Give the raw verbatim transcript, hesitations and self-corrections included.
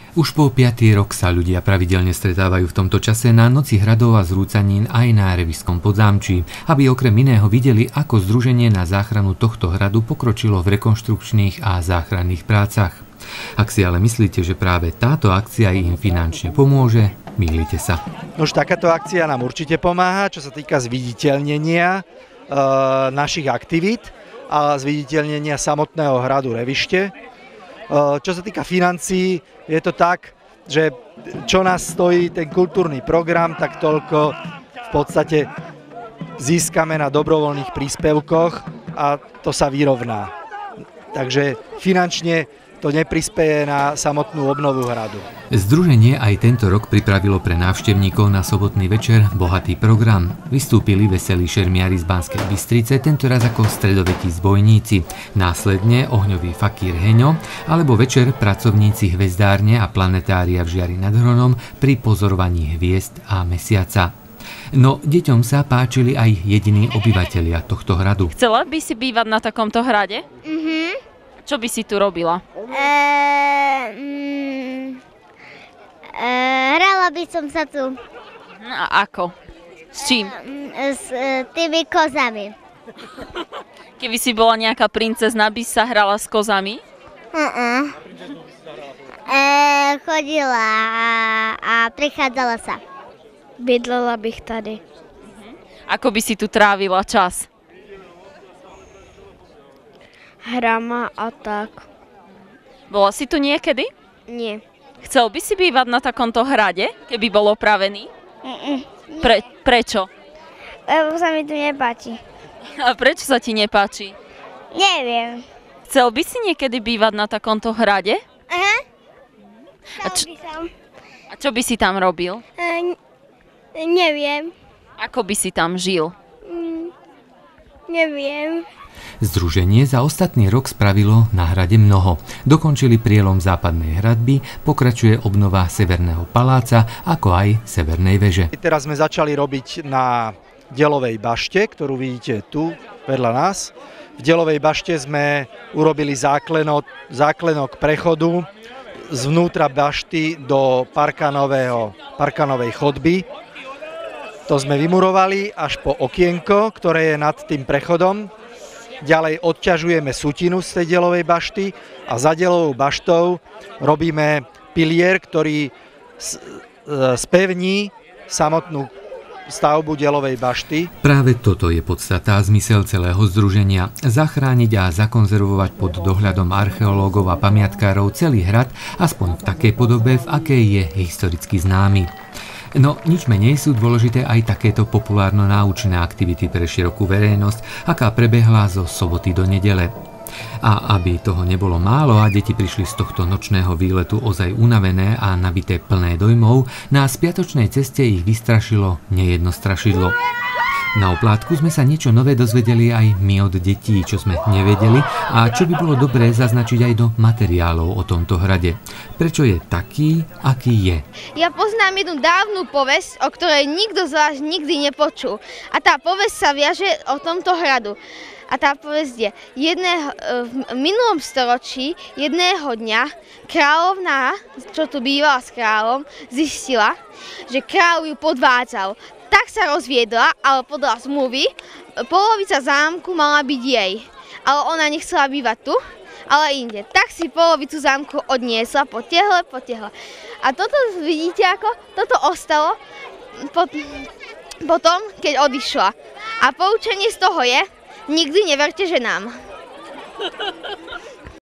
Už po piaty rok sa ľudia pravidelne stretávajú v tomto čase na Noci hradov a zrúcanín aj na Revíšskom Podzámčí, aby okrem iného videli, ako Združenie na záchranu tohto hradu pokročilo v rekonštrukčných a záchranných prácach. Ak si ale myslíte, že práve táto akcia im finančne pomôže, mýlite sa. Už takáto akcia nám určite pomáha, čo sa týka zviditeľnenia e, našich aktivít a zviditeľnenia samotného hradu Revište. Čo sa týka financií, je to tak, že čo nás stojí ten kultúrny program, tak toľko v podstate získame na dobrovoľných príspevkoch a to sa vyrovná. Takže finančne to neprispieje na samotnú obnovu hradu. Združenie aj tento rok pripravilo pre návštevníkov na sobotný večer bohatý program. Vystúpili veselí šermiari z Banskej Bystrice, tentoraz ako stredovekí zbojníci. Následne ohňový fakír Heňo, alebo večer pracovníci hvezdárne a planetária v Žiari nad Hronom pri pozorovaní hviezd a mesiaca. No, deťom sa páčili aj jediní obyvatelia tohto hradu. Chcela by si bývať na takomto hrade? Mhm. Čo by si tu robila? Eee, mm, eee, hrala by som sa tu. A ako? S čím? Eee, s e, tými kozami. Keby si bola nejaká princezna, by sa hrala s kozami? Uh-uh. Eee, chodila a, a prichádzala sa. Bydlela bych tady. Ako by si tu trávila čas? Hrama a tak. Bola si tu niekedy? Nie. Chcel by si bývať na takomto hrade, keby bol opravený? Mm-mm. Pre, prečo? Lebo sa mi tu nepáči. A prečo sa ti nepáči? Neviem. Chcel by si niekedy bývať na takomto hrade? Aha. A, č- by som. a čo by si tam robil? E, neviem. Ako by si tam žil? Mm, neviem. Združenie za ostatný rok spravilo na hrade mnoho. Dokončili prielom západnej hradby, pokračuje obnova Severného paláca, ako aj Severnej veže. Teraz sme začali robiť na Delovej bašte, ktorú vidíte tu vedľa nás. V Delovej bašte sme urobili záklenok, záklenok prechodu zvnútra bašty do parkanového, parkanovej chodby. To sme vymurovali až po okienko, ktoré je nad tým prechodom. Ďalej odťažujeme sutinu z tej Delovej bašty a za Delovou baštou robíme pilier, ktorý spevní samotnú stavbu Delovej bašty. Práve toto je podstata a zmysel celého združenia. Zachrániť a zakonzervovať pod dohľadom archeológov a pamiatkárov celý hrad, aspoň v takej podobe, v akej je historicky známy. No, nič menej sú dôležité aj takéto populárno-náučné aktivity pre širokú verejnosť, aká prebehla zo soboty do nedele. A aby toho nebolo málo a deti prišli z tohto nočného výletu ozaj unavené a nabité plné dojmov, na spiatočnej ceste ich vystrašilo nejedno strašidlo. Na oplátku sme sa niečo nové dozvedeli aj my od detí, čo sme nevedeli a čo by bolo dobré zaznačiť aj do materiálov o tomto hrade. Prečo je taký, aký je? Ja poznám jednu dávnu povesť, o ktorej nikto z vás nikdy nepočul. A tá povesť sa viaže o tomto hradu. A tá povesť je, jedného, v minulom storočí jedného dňa kráľovná, čo tu bývala s kráľom, zistila, že kráľ ju podvádzal. Tak sa rozviedla, ale podľa zmluvy polovica zámku mala byť jej. Ale ona nechcela bývať tu, ale inde. Tak si polovicu zámku odniesla, potiahla, potiahla. A toto vidíte ako? Toto ostalo pot, potom, keď odišla. A poučenie z toho je, nikdy neverte ženám.